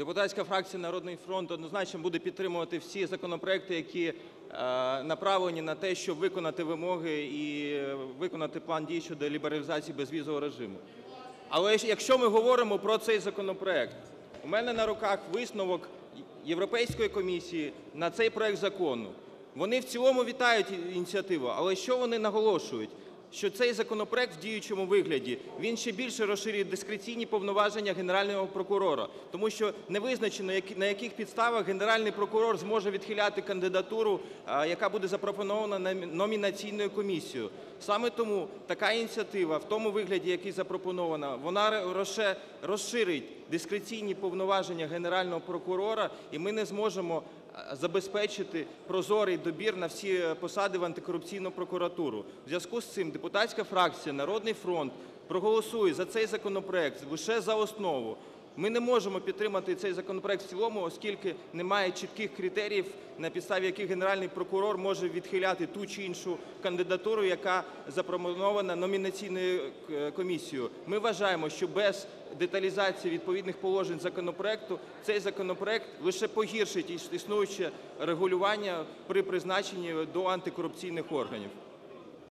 Депутатська фракція "Народний фронт" однозначно буде підтримувати всі законопроекти, які направлені на те, щоб виконати вимоги і виконати план дій щодо лібералізації безвізового режиму. Але якщо ми говоримо про цей законопроект, у мене на руках висновок Європейської комісії на цей проект закону. Вони в цілому вітають ініціативу, але що вони наголошують? Що цей законопроект в діючому вигляді, він ще більше розширює дискреційні повноваження Генерального прокурора, тому що не визначено, на яких підставах Генеральний прокурор зможе відхиляти кандидатуру, яка буде запропонована номінаційною комісією. Саме тому така ініціатива в тому вигляді, який запропонована, вона розширить дискреційні повноваження Генерального прокурора, і ми не зможемо забезпечити прозорий добір на всі посади в антикорупційну прокуратуру. У зв'язку з цим депутатська фракція "Народний фронт" проголосує за цей законопроект лише за основу. Ми не можемо підтримати цей законопроект в цілому, оскільки немає чітких критеріїв, на підставі яких Генеральний прокурор може відхиляти ту чи іншу кандидатуру, яка запропонована номінаційною комісією. Ми вважаємо, що без деталізації відповідних положень законопроекту цей законопроект лише погіршить існуюче регулювання при призначенні до антикорупційних органів.